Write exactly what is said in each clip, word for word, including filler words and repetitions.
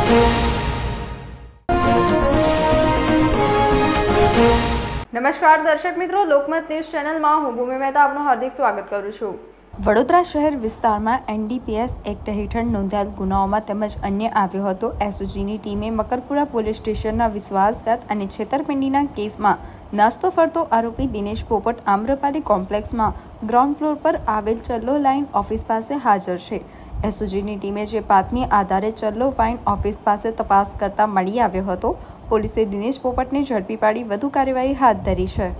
નમસ્કાર દર્શક મિત્રો, લોકમત ન્યૂઝ ચેનલમાં હું ભૂમિ મહેતા આપનું હાર્દિક સ્વાગત કરું છું। વડોદરા શહેર વિસ્તારમાં એનડીપીએસ એક્ટ હેઠળ નોંધાયેલ ગુનાઓમાં તેમજ અન્ય આવ્યો હતો। એસઓજીની ટીમે મકરપુરા પોલીસ સ્ટેશનના વિશ્વાસઘાત અને છેતરપિંડીના કેસમાં નાસ્તો ફરતો આરોપી દિનેશ પોપટ આમ્રપાલી કોમ્પ્લેક્સમાં ગ્રાઉન્ડ ફ્લોર પર આવેલ ચલ્લો લાઇન ઓફિસ પાસે હાજર છે। એસઓજીની ટીમે જે બાતમી આધારે ચલ્લો વાઇન ઓફિસ પાસે તપાસ કરતા મળી આવ્યો હતો। પોલીસે દિનેશ પોપટને ઝડપી પાડી વધુ કાર્યવાહી હાથ ધરી છે।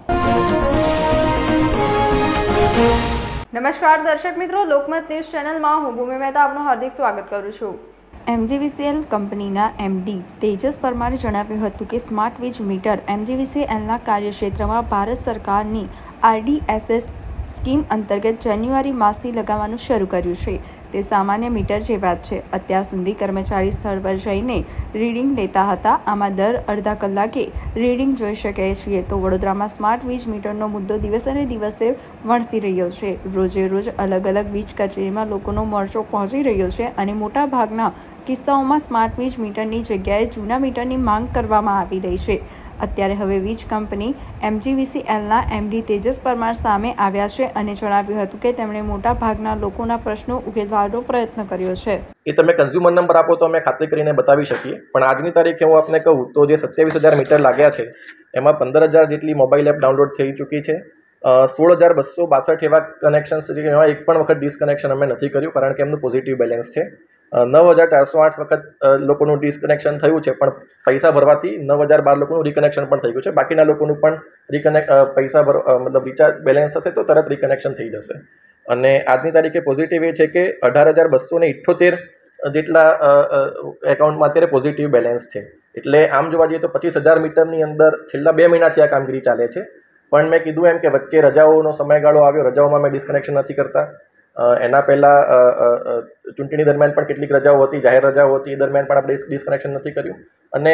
નમસ્કાર દર્શક મિત્રો, લોકમત ન્યૂઝ ચેનલમાં હું ભૂમિ મહેતા આપનું હાર્દિક સ્વાગત કરું છું। એમજીવીસીએલ કંપનીના એમડી તેજસ પરમારે જણાવ્યું હતું કે સ્માર્ટ વીજ મીટર એમજીવીસીએલના કાર્યક્ષેત્રમાં ભારત સરકારની આરડીએસએસ સ્કીમ અંતર્ગત જાન્યુઆરી માસથી લગાવવાનું શરૂ કર્યું છે। તે સામાન્ય મીટર જેવા જ છે। અત્યાર સુધી કર્મચારી સ્થળ પર જઈને રીડિંગ લેતા હતા। આમાં દર અડધા કલાકે રીડિંગ જોઈ શકીએ છીએ। તો વડોદરામાં સ્માર્ટ વીજ મીટરનો મુદ્દો દિવસે ને દિવસે વણસી રહ્યો છે। રોજે રોજ અલગ અલગ વીજ કચેરીમાં લોકોનો મોરચો પહોંચી રહ્યો છે અને મોટા ભાગના કિસ્સાઓમાં સ્માર્ટ વીજ મીટરની જગ્યાએ જૂના મીટરની માંગ કરવામાં આવી રહી છે। અત્યારે હવે વીજ કંપની એમજીવીસીએલના એમડી તેજસ પરમાર સામે આવ્યા છે અને જણાવ્યું હતું કે તેમણે મોટા ભાગના લોકોના પ્રશ્નો ઉકેલવાનો પ્રયત્ન કર્યો છે। એ તમે કન્ઝ્યુમર નંબર આપો તો અમે ખાતરી કરીને બતાવી શકીએ, પણ આજની તારીખે હું આપને કહું તો જે સત્યાવીસ હજાર મીટર લાગ્યા છે એમાં પંદર હજાર જેટલી મોબાઈલ એપ ડાઉનલોડ થઈ ચૂકી છે। સોળ હજાર બસો બાસઠ એવા કનેક્શન્સ છે એમાં એક પણ વખત ડિસકનેક્શન અમે નથી કર્યું, કારણ કે એમનું પોઝિટિવ બેલેન્સ છે। નવ હજાર ચારસો આઠ વખત લોકોનું ડિસકનેક્શન થયું છે, પણ પૈસા ભરવાથી નવ હજાર બાર લોકોનું રિકનેક્શન પણ થઈ ગયું છે। બાકીના લોકોનું પણ રિકનેક્ટ પૈસા ભર મતલબ રિચાર્જ બેલેન્સ થશે તો તરત રિકનેક્શન થઈ જશે। અને આજની તારીખે પોઝિટિવ એ છે કે અઢાર હજાર બસો ને ઇઠ્ઠોતેર જેટલા એકાઉન્ટમાં અત્યારે પોઝિટિવ બેલેન્સ છે। એટલે આમ જોવા જઈએ તો પચીસ હજાર મીટરની અંદર છેલ્લા બે મહિનાથી આ કામગીરી ચાલે છે। પણ મેં કીધું એમ કે વચ્ચે રજાઓનો સમયગાળો આવ્યો, રજાઓમાં મેં ડિસ્કનેક્શન નથી કરતા। એના પહેલાં ચૂંટણી દરમિયાન પણ કેટલીક રજાઓ હતી, જાહેર રજાઓ હતી, એ દરમિયાન પણ આપણે ડિસ્કનેક્શન નથી કર્યું અને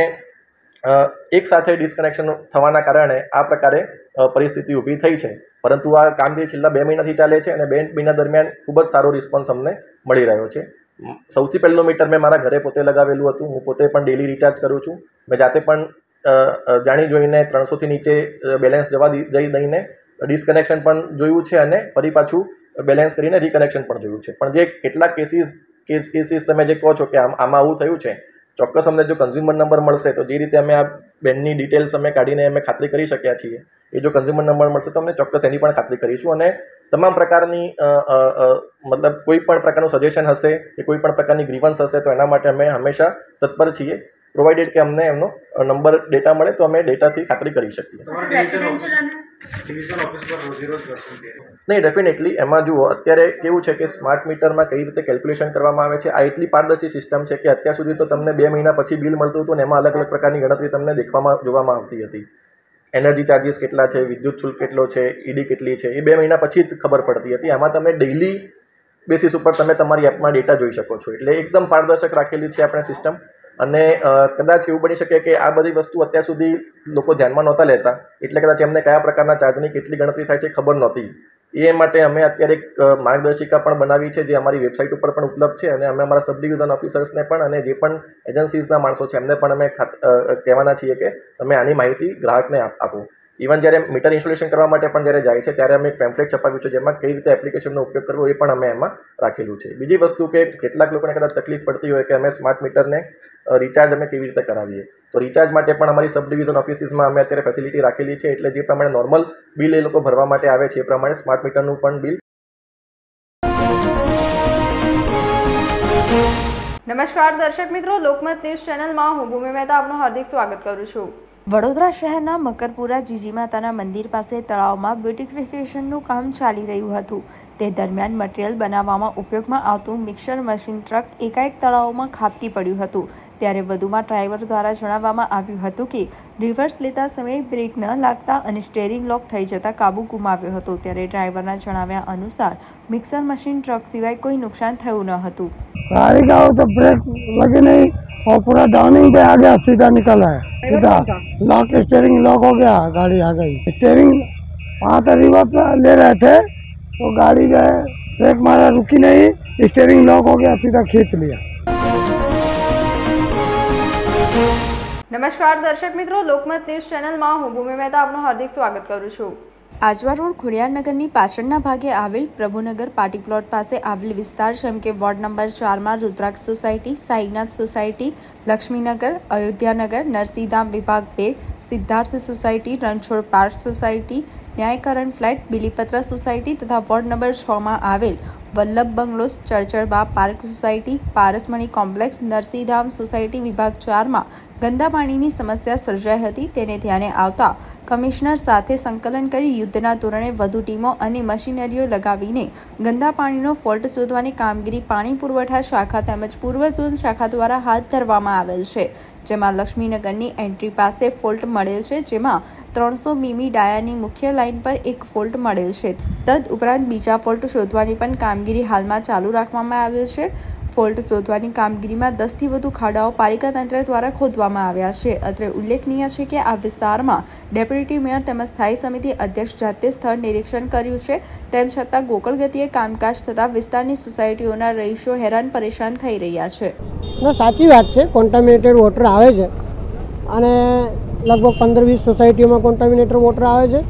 એક સાથે ડિસ્કનેક્શન થવાના કારણે આ પ્રકારે પરિસ્થિતિ ઊભી થઈ છે। પરંતુ આ કામગીરી છેલ્લા બે મહિનાથી ચાલે છે અને બે મહિના દરમિયાન ખૂબ જ સારો રિસ્પોન્સ અમને મળી રહ્યો છે। સૌથી પહેલું મીટર મેં મારા ઘરે પોતે લગાવેલું હતું। હું પોતે પણ ડેલી રિચાર્જ કરું છું। મેં જાતે પણ જાણી જોઈને ત્રણસોથી નીચે બેલેન્સ જવા જઈ દઈને ડિસ્કનેક્શન પણ જોયું છે અને ફરી પાછું બેલેન્સ કરીને રિકનેક્શન પણ જોયું છે। પણ જે કેટલાક કેસીસ કેસ કેસીસ તમે જે કહો છો કે આમ આમાં આવું થયું છે, ચોક્કસ અમને જો કન્ઝ્યુમર નંબર મળશે તો જે રીતે અમે આ બેનની ડિટેલ્સ અમે કાઢીને અમે ખાતરી કરી શક્યા છીએ, એ જો કન્ઝ્યુમર નંબર મળશે તો અમને ચોક્કસ એની પણ ખાતરી કરીશું અને તમામ પ્રકારની મતલબ કોઈ પણ પ્રકારનું સજેશન હશે કે કોઈ પણ પ્રકારની ગ્રીવન્સ હશે તો એના માટે અમે હંમેશા તત્પર છીએ, પ્રોવાઇડેડ કે અમને એમનો નંબર ડેટા મળે તો અમે ડેટાથી ખાતરી કરી શકીએ। નહીં, ડેફિનેટલી એમાં જુઓ અત્યારે કેવું છે કે સ્માર્ટ મીટરમાં કઈ રીતે કેલ્ક્યુલેશન કરવામાં આવે છે, આ એટલી પારદર્શી સિસ્ટમ છે કે અત્યાર સુધી તો તમને બે મહિના પછી બિલ મળતું હતું ને એમાં અલગ અલગ પ્રકારની ગણતરી તમને દેખવામાં જોવામાં આવતી હતી। એનર્જી ચાર્જિસ કેટલા છે, વિદ્યુત શુલ્ક કેટલો છે, ઈડી કેટલી છે, એ બે મહિના પછી જ ખબર પડતી હતી। આમાં તમે ડેઇલી બેસિસ ઉપર તમે તમારી એપમાં ડેટા જોઈ શકો છો। એટલે એકદમ પારદર્શક રાખેલી છે આપણે સિસ્ટમ અને કદાચ એવું બની શકે કે આ બધી વસ્તુ અત્યાર સુધી લોકો ધ્યાનમાં નહોતા લેતા, એટલે કદાચ એમને કયા પ્રકારના ચાર્જની કેટલી ગણતરી થાય છે ખબર નહોતી। એ માટે અમે અત્યારે એક માર્ગદર્શિકા પણ બનાવી છે જે અમારી વેબસાઇટ ઉપર પણ ઉપલબ્ધ છે અને અમે અમારા સબ ડિવિઝન ઓફિસર્સને પણ અને જે પણ એજન્સીઝના માણસો છે એમને પણ અમે કહેવાના છીએ કે તમે આની માહિતી ગ્રાહકને આપો। ઇવન જ્યારે મીટર ઇન્સ્ટોલેશન કરવા માટે પણ જ્યારે જાય છે ત્યારે અમે એક પેમ્ફલેટ છપાવ્યું છે જેમાં કઈ રીતે એપ્લિકેશનનો ઉપયોગ કરવો એ પણ અમે એમાં રાખેલું છે। બીજી વસ્તુ કે કેટલાક લોકોને કદાચ તકલીફ પડતી હોય કે અમે સ્માર્ટ મીટરને રિચાર્જ અમે કેવી રીતે કરાવીએ, તો રિચાર્જ માટે પણ અમારી સબ ડિવિઝન ઓફિસીસમાં અમે અત્યારે ફેસિલિટી રાખેલી છે। એટલે જે પ્રમાણે નોર્મલ બિલ એ લોકો ભરવા માટે આવે છે એ પ્રમાણે સ્માર્ટ મીટરનું પણ બિલ। નમસ્કાર દર્શક મિત્રો, લોકમત ન્યૂઝ ચેનલમાં હું ભૂમિ મહેતા આપનું હાર્દિક સ્વાગત કરું છું। વડોદરા શહેરના મકરપુરા જીજી માતાના મંદિર પાસે તળાવમાં બ્યુટિફિકેશનનું કામ ચાલી રહ્યું હતું। તે દરમિયાન મટીરિયલ બનાવવામાં ઉપયોગમાં આવતું મિક્સર મશીન ટ્રક એકાએક તળાવમાં ખાબકી પડ્યું હતું। ત્યારે વધુમાં ડ્રાઈવર દ્વારા જણાવવામાં આવ્યું હતું કે રિવર્સ લેતા સમયે બ્રેક ન લાગતા અને સ્ટેરિંગ લોક થઈ જતા કાબુ ગુમાવ્યો હતો। ત્યારે ડ્રાઈવરના જણાવ્યા અનુસાર મિક્સર મશીન ટ્રક સિવાય કોઈ નુકસાન થયું ન હતું। गाड़ी का तो ब्रेक लगे नहीं और पूरा डाउनिंग पे आ गया, सीधा निकला है, सीधा लॉक स्टीयरिंग लॉक हो गया, गाड़ी आ गई। स्टीयरिंग वहाँ से रिवर्स ले रहे थे तो गाड़ी जो है ब्रेक मारा रुकी नहीं, स्टीयरिंग लॉक हो गया, सीधा खींच लिया। નમસ્કાર દર્શક મિત્રો, લોકમત ન્યૂઝ ચેનલમાં હું ભૂમિ મહેતા આપનું હાર્દિક સ્વાગત કરું છું. આજવા રોડ ખોડિયારનગરની પાછળના ભાગે આવેલ પ્રભુનગર પાર્ટી પ્લોટ પાસે આવેલ વિસ્તાર જેમ કે વોર્ડ નંબર ચારમાં રુદ્રાક્ષ સોસાયટી, સાઈનાથ સોસાયટી, લક્ષ્મીનગર, અયોધ્યાનગર, નરસિંહધામ વિભાગ બે, Siddharth society, Ranchhod park society, Nyaykaran flat, Bilipatra society તથા વોર્ડ નંબર છ માં આવેલ Vallabh bungalows, Charcharba park society, Parasmani complex, Narsinhdham society વિભાગ ચારમાં ગંદા પાણીની સમસ્યા સર્જાઈ હતી. તેને ધ્યાને આવતા કમિશનર સાથે સંકલન કરી યુદ્ધના ધોરણે વધુ ટીમો અને મશીનરીઓ લગાવીને ગંદા પાણીનો ફોલ્ટ શોધવાની કામગીરી પાણી પુરવઠા શાખા તેમજ પૂર્વ ઝોન શાખા દ્વારા હાથ ધરવામાં આવેલ છે. જેમાં લક્ષ્મીનગરની એન્ટ્રી પાસે ફોલ્ટ મળેલ છે, જેમાં ત્રણસો મીમી ડાયાની મુખ્ય લાઇન પર એક ફોલ્ટ મળેલ છે. તદ ઉપરાંત બીજા ફોલ્ટ શોધવાની પણ કામગીરી હાલમાં ચાલુ રાખવામાં આવેલ છે. ફોલ્ટ શોધવાની કામગીરીમાં દસથી વધુ ખાડાઓ પાલિકા તંત્ર દ્વારા ખોદવામાં આવ્યા છે. અત્રે ઉલ્લેખનીય છે કે આ વિસ્તારમાં ડેપ્યુટી મેયર તેમજ સ્થાયી સમિતિ અધ્યક્ષ જાતે સ્થળ નિરીક્ષણ કર્યું છે. તેમ છતાં ગોકળ ગતિએ કામકાજ થતાં વિસ્તારની સોસાયટીઓના રહીશો હેરાન પરેશાન થઈ રહ્યા છે. સાચી વાત છે, કોન્ટામિનેટેડ વોટર આવે છે અને લગભગ પંદર વીસ સોસાયટીઓમાં કોન્ટામિનેટેડ વોટર આવે છે.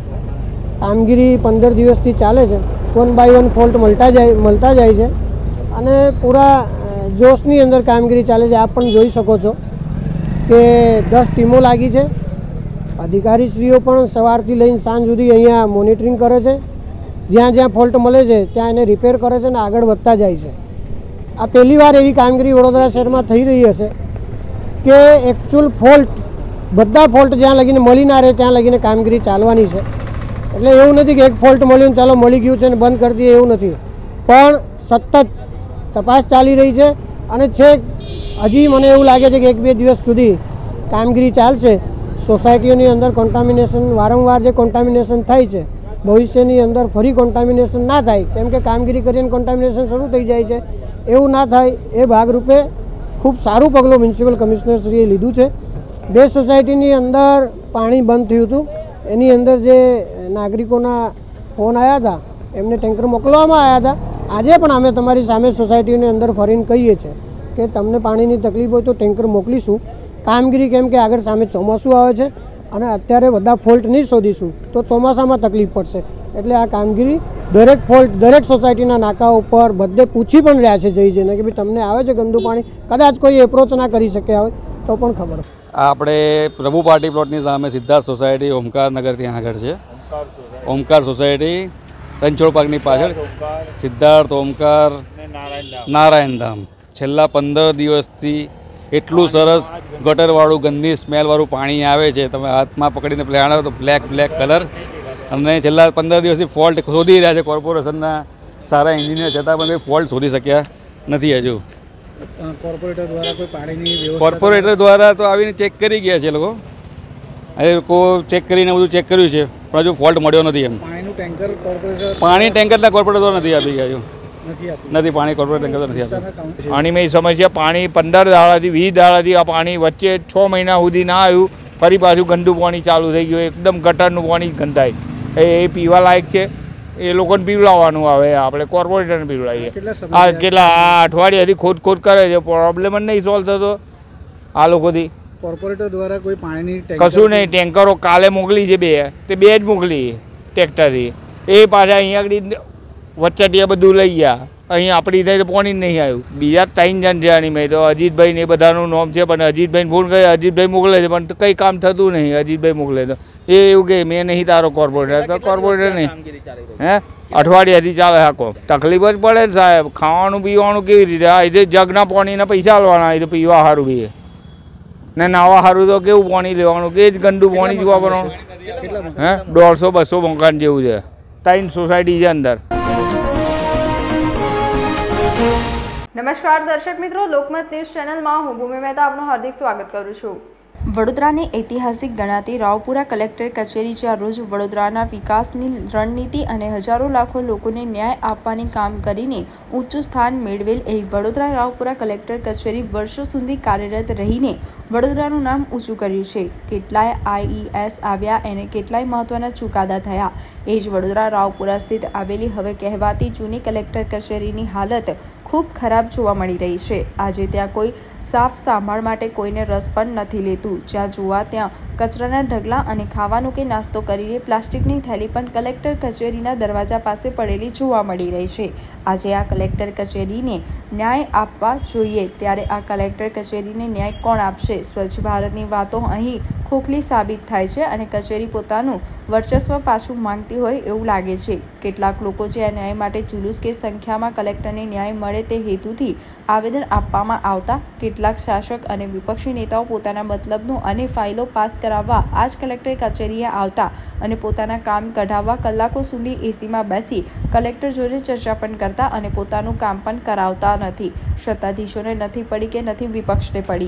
કામગીરી પંદર દિવસથી ચાલે છે. વન બાય વન ફોલ્ટ મળતા જાય મળતા જાય છે અને પૂરા જોશની અંદર કામગીરી ચાલે છે. આપ પણ જોઈ શકો છો કે દસ ટીમો લાગી છે. અધિકારીશ્રીઓ પણ સવારથી લઈને સાંજ સુધી અહીંયા મોનિટરિંગ કરે છે. જ્યાં જ્યાં ફોલ્ટ મળે છે ત્યાં એને રિપેર કરે છે અને આગળ વધતા જાય છે. આ પહેલી વાર એવી કામગીરી વડોદરા શહેરમાં થઈ રહી હશે કે એકચ્યુઅલ ફોલ્ટ બધા ફોલ્ટ જ્યાં લગીને મળી ના રહે ત્યાં લગીને કામગીરી ચાલવાની છે. એટલે એવું નથી કે એક ફોલ્ટ મળ્યું ચાલો મળી ગયું છે ને બંધ કરી દઈએ, એવું નથી. પણ સતત તપાસ ચાલી રહી છે અને છેક હજી મને એવું લાગે છે કે એક બે દિવસ સુધી કામગીરી ચાલશે. સોસાયટીઓની અંદર કોન્ટામિનેશન વારંવાર જે કોન્ટામિનેશન થાય છે, ભવિષ્યની અંદર ફરી કોન્ટામિનેશન ના થાય, કેમ કે કામગીરી કરીને કોન્ટામિનેશન શરૂ થઈ જાય છે, એવું ના થાય એ ભાગરૂપે ખૂબ સારું પગલું મ્યુનિસિપલ કમિશનરશ્રીએ લીધું છે. બે સોસાયટીની અંદર પાણી બંધ થયું હતું. એની અંદર જે નાગરિકોના ફોન આવ્યા હતા એમને ટેન્કર મોકલવામાં આવ્યા હતા. આજે પણ અમે તમારી સામે સોસાયટીની અંદર ફરીને કહીએ છીએ કે તમને પાણીની તકલીફ હોય તો ટેન્કર મોકલીશું. કામગીરી કેમ કે આગળ સામે ચોમાસું આવે છે અને અત્યારે બધા ફોલ્ટ નહીં શોધીશું તો ચોમાસામાં તકલીફ પડશે. એટલે આ કામગીરી દરેક ફોલ્ટ દરેક સોસાયટીના નાકા ઉપર બધે પૂછી પણ રહ્યા છે જઈ જઈને કે ભાઈ તમને આવે છે ગંદુ પાણી. કદાચ કોઈ એપ્રોચ ના કરી શક્યા હોય તો પણ ખબર. આપણે પ્રભુ પાર્ટી પ્લોટની સામે સિદ્ધાર્થ સોસાયટી ઓમકાર નગર ત્યાં આગળ છે. ઓમકાર સોસાયટી રણછોડ પાર્કની પાછળ સિદ્ધાર્થ ઓમકાર નારાયણધામ છેલ્લા પંદર દિવસથી એટલું સરસ ગટરવાળું ગંદી સ્મેલવાળું પાણી આવે છે. તમે હાથમાં પકડીને પ્લેણ તો બ્લેક બ્લેક કલર. અને છેલ્લા પંદર દિવસથી ફોલ્ટ શોધી રહ્યા છે કોર્પોરેશનના સારા એન્જિનિયર, છતાં પણ ફોલ્ટ શોધી શક્યા નથી હજુ. કોર્પોરેટર દ્વારા કોઈ પાણીની કોર્પોરેટર દ્વારા તો આવીને ચેક કરી ગયા છે લોકો. એ લોકો ચેક કરીને બધું ચેક કર્યું છે પણ હજુ ફોલ્ટ મળ્યો નથી. એમ પાણીનું ટેન્કર કોર્પોરેટર પાણી ટેન્કરના કોર્પોરેટર નથી આપી ગયા હજુ નથી પાણી કોર્પોરેટ ટેન્કર નથી આપી. પાણીમાં સમસ્યા પાણી પંદર દાડાથી વીસ દાડાથી આ પાણી વચ્ચે છ મહિના સુધી ના આવ્યું, ફરી પાછું ગંદુ પાણી ચાલુ થઈ ગયું. એકદમ ગટરનું પાણી ગંધાય. એ પીવા લાયક છે, એ લોકોને પીવડાવવાનું આવે, આપણે કોર્પોરેટરને પીવડાવીએ. આ કેટલા આ અઠવાડિયાથી ખોદ ખોદ કરે છે, પ્રોબ્લેમ જ નહીં સોલ્વ થતો આ લોકોથી. કોર્પોરેટર દ્વારા કોઈ પાણીની કશું નહીં. ટેન્કરો કાલે મોકલી છે બે, તે બે જ મોકલી ટ્રેક્ટરથી. એ પાછા અહીંયા આગળ વચ્ચેટિયા બધું લઈ ગયા. અહીં આપણી ત્યાં પાણી જ નહીં આવ્યું. બીજા ત્રણ જણ જ્યાંની મેં તો અજીતભાઈ ને એ બધાનું નામ છે, પણ અજીતભાઈ ફોન કરે, અજીતભાઈ મોકલે છે પણ કંઈ કામ થતું નહીં. અજીતભાઈ મોકલે તો એ એવું કે મેં નહીં તારો કોર્પોરેટર, તો કોર્પોરેટર નહીં. હે અઠવાડિયાથી ચાલે આખો. તકલીફ જ પડે ને સાહેબ. ખાવાનું પીવાનું કેવી રીતે? આ રીતે જગના પાણીના પૈસા લેવાના, એ તો પીવા સારું બી ને નાવા સારું તો કેવું પાણી લેવાનું, કે જ ગંદુ પાણી જોવા પડવાનું. હે દોઢસો બસો મકાન જેવું છે, ત્રણ સોસાયટી છે અંદર. નમસ્કાર દર્શક મિત્રો, લોકમત ન્યૂઝ ચેનલમાં હું ભૂમિ મહેતા આપનું હાર્દિક સ્વાગત કરું છું. વડોદરાની ઐતિહાસિક ગણાતી રાવપુરા કલેક્ટર કચેરી જ્યાં રોજ વડોદરાના વિકાસની રણનીતિ અને હજારો લાખો લોકોને ન્યાય આપવાની કામ કરીને ઊંચું સ્થાન મેળવેલ એવી વડોદરા રાવપુરા કલેક્ટર કચેરી વર્ષો સુધી કાર્યરત રહીને વડોદરાનું નામ ઊંચું કર્યું છે. કેટલાય આઈઈએસ આવ્યા અને કેટલાય મહત્વના ચુકાદા થયા. એ જ વડોદરા રાવપુરા સ્થિત આવેલી હવે કહેવાતી જૂની કલેક્ટર કચેરીની હાલત ખૂબ ખરાબ જોવા મળી રહી છે। આજે ત્યાં કોઈ સાફ સંભાળ માટે કોઈને રસ પણ નથી લેતું। જ્યાં જોવા ત્યાં કચરાના ઢગલા અને ખાવાનું કે નાસ્તો કરીને પ્લાસ્ટિકની થેલી પણ કલેક્ટર કચેરીના દરવાજા પાસે પડેલી જોવા મળી રહી છે। આજે આ કલેક્ટર કચેરીને ન્યાય આપવા જોઈએ, ત્યારે આ કલેક્ટર કચેરીને ન્યાય કોણ આપશે? સ્વચ્છ ભારતની વાતો અહીં ખોખલી સાબિત થાય છે અને કચેરી પોતાનું વર્ચસ્વ પાછું માંગતી હોય એવું લાગે છે। કેટલાક લોકો જે આ ન્યાય માટે જુલુસ કે સંખ્યામાં કલેક્ટરને ન્યાય મળે તે હેતુથી આવેદન આપવામાં આવતા કેટલાક શાસક અને વિપક્ષી નેતાઓ પોતાના મતલબનું અને ફાઇલો પાસ કરાવવા આ જ કલેક્ટર કચેરીએ આવતા અને પોતાના કામ કઢાવવા કલાકો સુધી એસીમાં બેસી કલેક્ટર જોડે ચર્ચા પણ કરતા અને પોતાનું કામ પણ કરાવતા નથી। સત્તાધીશોને નથી પડી કે નથી વિપક્ષને પડી।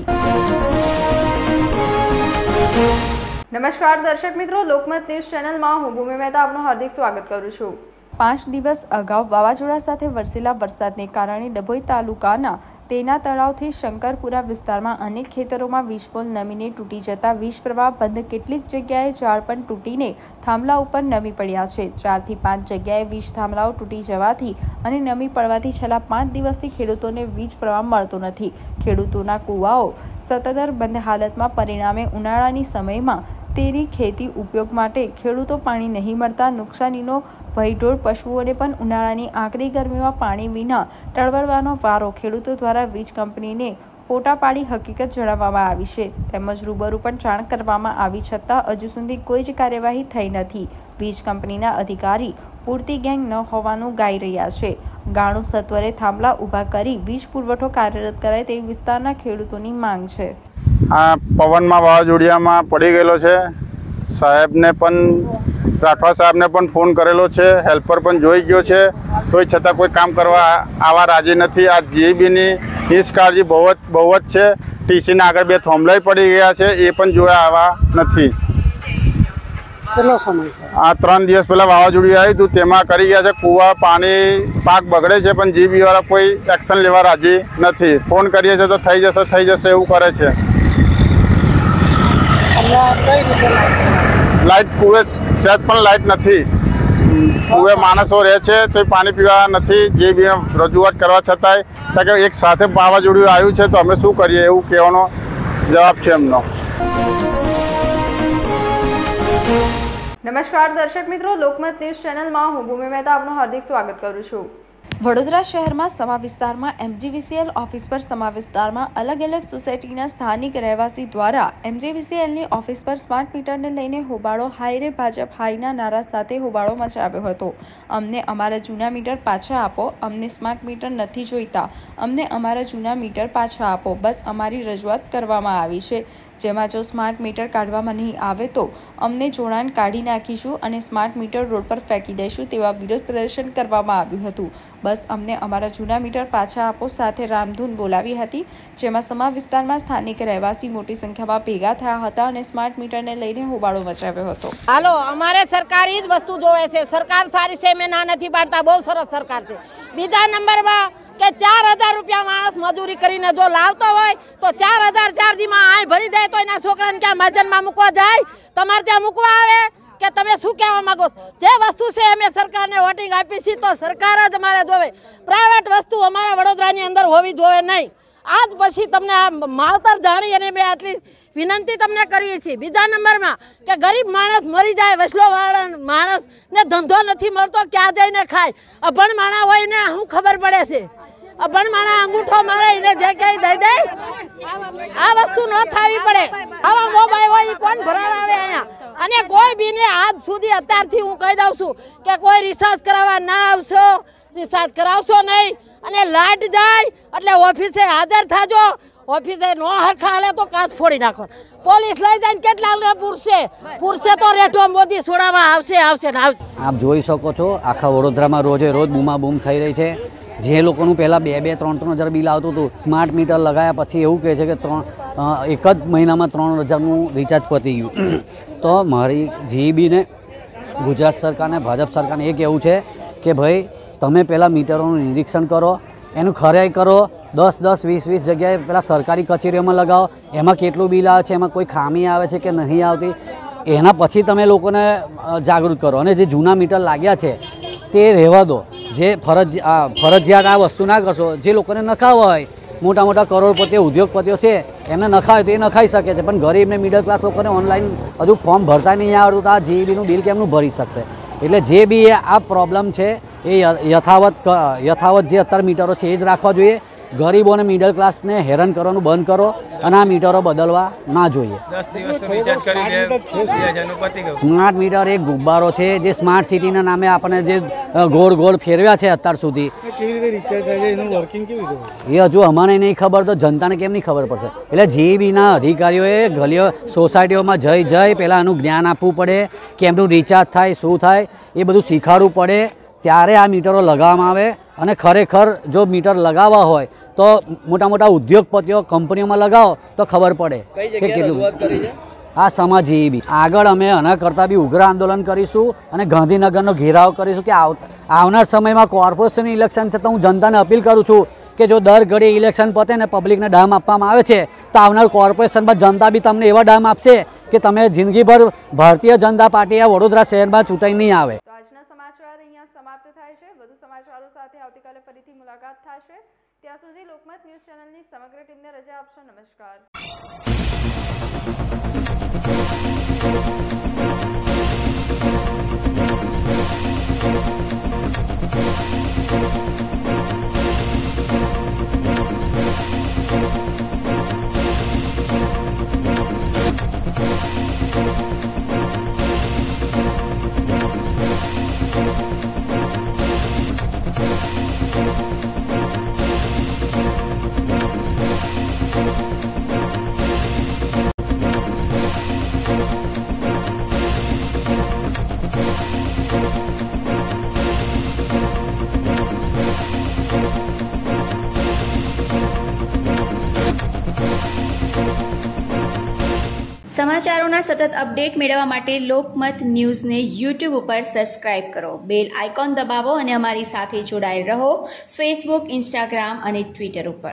નમસ્કાર દર્શક મિત્રો, લોકમત ન્યૂઝ ચેનલમાં હું ભૂમિ મહેતા આપનું હાર્દિક સ્વાગત કરું છું। પાંચ દિવસ અગાઉ વાવાઝોડા સાથે વરસેલા વરસાદને કારણે ડભોઈ તાલુકાના તેના તળાવથી શંકરપુરા વિસ્તારમાં અનેક ખેતરોમાં વીજપોલ નમીને તૂટી જતા વીજ પ્રવાહ બંધ, કેટલીક જગ્યાએ ઝાડ પણ તૂટીને થાંભલા ઉપર નમી પડ્યા છે। ચારથી પાંચ જગ્યાએ વીજ થાંભલાઓ તૂટી જવાથી અને નમી પડવાથી છેલ્લા પાંચ દિવસથી ખેડૂતોને વીજ પ્રવાહ મળતો નથી। ખેડૂતોના કુવાઓ સતત બંધ હાલતમાં, પરિણામે ઉનાળાની સમયમાં તેની ખેતી ઉપયોગ માટે ખેડૂતો પાણી નહીં મળતા નુકસાનીનો ભયઢોર, પશુઓને પણ ઉનાળાની આકરી ગરમીમાં પાણી વિના ટળવળવાનો વારો। ખેડૂતો દ્વારા વીજ કંપનીને ફોટા પાડી હકીકત જણાવવામાં આવી છે, તેમજ રૂબરૂ પણ જાણ કરવામાં આવી છતાં હજુ સુધી કોઈ જ કાર્યવાહી થઈ નથી। વીજ કંપનીના અધિકારી પૂરતી ગેંગ ન હોવાનું ગાઈ રહ્યા છે। ગાણું સત્વરે થાંભલા ઊભા કરી વીજ પુરવઠો કાર્યરત કરાય તેવી વિસ્તારના ખેડૂતોની માંગ છે। આ પવનમાં વાવાઝોડિયામાં પડી ગયેલો છે। સાહેબને પણ રાઠવા સાહેબને પણ ફોન કરેલો છે, હેલ્પર પણ જોઈ ગયો છે, તોય છતાં કોઈ કામ કરવા આવા રાજી નથી। આ જીબીની નિષ્કાળજી બહુ જ બહુ જ છે। ટીસીના આગળ બે થોંભલાઈ પડી ગયા છે, એ પણ જોયા આવા નથી। કેટલો સમય? આ ત્રણ દિવસ પહેલાં વાવાઝોડું આવ્યું હતું, તેમાં કરી ગયા છે કૂવા, પાણી, પાક બગડે છે, પણ જીબીવાળા કોઈ એક્શન લેવા રાજી નથી। ફોન કરીએ છીએ તો થઈ જશે થઈ જશે એવું કરે છે। લાઇટ કુએ સહેજ પણ લાઇટ નથી, કુએ માણસો રહે છે તો પાણી પીવા નથી। જે બી રજૂઆત કરવા છતાંય કારણ કે એક સાથે વાવાઝોડું આવ્યું છે તો અમે શું કરીએ એવું કહેવાનો જવાબ છે એમનો। નમસ્કાર દર્શક મિત્રો, લોકમત ન્યૂઝ ચેનલમાં હું ભૂમિ મહેતા આપનું હાર્દિક સ્વાગત કરું છું। વડોદરા શહેરમાં સમા વિસ્તારમાં એમજીવીસીએલ ઓફિસ પર સમા વિસ્તારમાં અલગ અલગ સોસાયટીના સ્થાનિક રહેવાસી દ્વારા એમજીવીસીએલની ઓફિસ પર સ્માર્ટ મીટરને લઈને હોબાળો, હાય રે ભાજપ હાયના નારા સાથે હોબાળો મચાવ્યો હતો। અમને અમારા જૂના મીટર પાછા આપો, અમને સ્માર્ટ મીટર નથી જોઈતા, અમને અમારા જૂના મીટર પાછા આપો, બસ અમારી રજૂઆત કરવામાં આવી છે। જેમાં જો સ્માર્ટ મીટર કાઢવામાં નહીં આવે તો અમને જોડાણ કાઢી નાખીશું અને સ્માર્ટ મીટર રોડ પર ફેંકી દઈશું તેવા વિરોધ પ્રદર્શન કરવામાં આવ્યું હતું। બસ અમને અમારા જૂના મીટર પાછા આપો સાથે રામધૂન બોલાવી હતી, જેમાં સમા વિસ્તારમાં સ્થાનિક રહેવાસી મોટી સંખ્યામાં ભેગા થયા હતા અને સ્માર્ટ મીટરને લઈને હોબાળો મચાવ્યો હતો। હાલો, અમારે સરકારી જ વસ્તુ જોવે છે, સરકાર સારી છે, મેં ના નથી પાડતા, બહુ સરસ સરકાર છે। બીજા નંબરમાં કે ચાર હજાર રૂપિયા માણસ મજૂરી કરીને જો લાવતો હોય તો ચાર હજાર ચાર્જીમાં આય ભરી દે તો એના છોકરાને ક્યાં મહાજનમાં મૂકવા જાય, તમારે ત્યાં મૂકવા આવે કે તમે શું કહેવા માંગો? જે વસ્તુ છે અમે સરકારને વોટિંગ આપી છે તો સરકાર જ અમારે જોવે, પ્રાઇવેટ વસ્તુ અમારા વડોદરાની અંદર હોવી જોઈએ નહીં। આજ પછી તમને આ માવતર જાણી અને મેં આટલી વિનંતી તમને કરવી છે। બીજા નંબરમાં કે ગરીબ માણસ મરી જાય, વસલોવાળા માણસને ધંધો નથી મળતો, ક્યાં જઈને ખાય? અભણ માણા હોય ને શું ખબર પડે છે? અભણ માણા અંગૂઠો મારે એને જે કઈ દઈ દે, આ વસ્તુ ન થવી પડે। આવા મોબાઈલ હોય કોણ ભરાવા આવે અહીંયા? અને કોઈ બીને આજ સુધી અત્યારથી હું કહી દઉં છું કે કોઈ રિસાર્જ કરાવવા ના આવશો, રિસાર્જ કરાવશો નહીં, અને લાઈટ જાય એટલે ઓફિસે હાજર થાજો। ઓફિસે નો હરખા હાલે તો કાચ ફોડી નાખો, પોલીસ લઈ જાય કેટલા પૂરશે પૂરશે તો રેઠો મોદી છોડાવવા આવશે આવશે ને આવશે। આપ જોઈ શકો છો આખા વડોદરામાં રોજે રોજ બૂમાબૂમ થઈ રહી છે। જે લોકોનું પહેલાં બે બે ત્રણ ત્રણ હજાર બિલ આવતું હતું, સ્માર્ટ મીટર લગાવ્યા પછી એવું કહે છે કે ત્રણ એક જ મહિનામાં ત્રણ હજારનું રિચાર્જ પતી ગયું। તો મારી જીઈબીને, ગુજરાત સરકારને, ભાજપ સરકારને એ કહેવું છે કે ભાઈ તમે પહેલાં મીટરોનું નિરીક્ષણ કરો, એનું ખરાઈ કરો, દસ દસ વીસ વીસ જગ્યાએ પહેલાં સરકારી કચેરીઓમાં લગાવો, એમાં કેટલું બિલ આવે છે, એમાં કોઈ ખામી આવે છે કે નહીં આવતી, એના પછી તમે લોકોને જાગૃત કરો। અને જે જૂના મીટર લાગ્યા છે તે રહેવા દો. જે ફરજ ફરજિયાત આ વસ્તુ ના કરશો. જે લોકોને નખાવા હોય, મોટા મોટા કરોડપતિઓ ઉદ્યોગપતિઓ છે એમને નખાય તો એ નખાઈ શકે છે, પણ ગરીબ ને મિડલ ક્લાસ લોકોને ઓનલાઈન હજુ ફોર્મ ભરતા નહીં આવડતું તો આ જીઈબીનું બિલ કેમનું ભરી શકશે? એટલે જે બી આ પ્રોબ્લેમ છે એ યથાવત યથાવત જે અત્યારે મીટરો છે એ જ રાખવા જોઈએ. ગરીબો અને મિડલ ક્લાસને હેરાન કરવાનું બંધ કરો અને આ મીટરો બદલવા ના જોઈએ. સ્માર્ટ મીટર એક ગુબ્બારો છે જે સ્માર્ટ સિટીના નામે આપણે જે ગોળ ગોળ ફેરવ્યા છે અત્યાર સુધી, એ હજુ અમને નહીં ખબર તો જનતાને કેમ નહીં ખબર પડશે? એટલે જીઈબીના અધિકારીઓએ ગલીઓ સોસાયટીઓમાં જઈ જઈ પહેલાં આનું જ્ઞાન આપવું પડે, કેમનું રિચાર્જ થાય, શું થાય એ બધું શીખવાડવું પડે, ત્યારે આ મીટરો લગાવવામાં આવે. અને ખરેખર જો મીટર લગાવવા હોય તો મોટા મોટા ઉદ્યોગપતિઓ કંપનીઓમાં લગાવો તો ખબર પડે કે કેટલું. આ સમાજ જીઈબી આગળ અમે આના કરતાં બી ઉગ્ર આંદોલન કરીશું અને ગાંધીનગરનો ઘેરાવ કરીશું કે આવનાર સમયમાં કોર્પોરેશન ઇલેક્શન છે તો હું જનતાને અપીલ કરું છું કે જો દર ઘડી ઇલેક્શન પતે ને પબ્લિકને ડામ આપવામાં આવે છે તો આવનાર કોર્પોરેશનમાં જનતા બી તમને એવા ડામ આપશે કે તમે જિંદગીભર ભારતીય જનતા પાર્ટી આ વડોદરા શહેરમાં ચૂંટાઈ નહીં આવે. આજના સમાચાર અહીંયા સમાપ્ત થાય છે. વધુ સમાચારો સાથે આવતીકાલે ફરીથી મુલાકાત થશે. ત્યાં સુધી લોકમત ન્યૂઝ ચેનલની સમગ્ર ટીમને રજા આપશો. નમસ્કાર. સમાચારોના સતત અપડેટ મેળવવા માટે લોકમત ન્યૂઝને યુટ્યુબ ઉપર સબસ્ક્રાઇબ કરો, બેલ આઇકોન દબાવો અને અમારી સાથે જોડાયેલ રહો ફેસબુક, ઇન્સ્ટાગ્રામ અને ટ્વિટર ઉપર.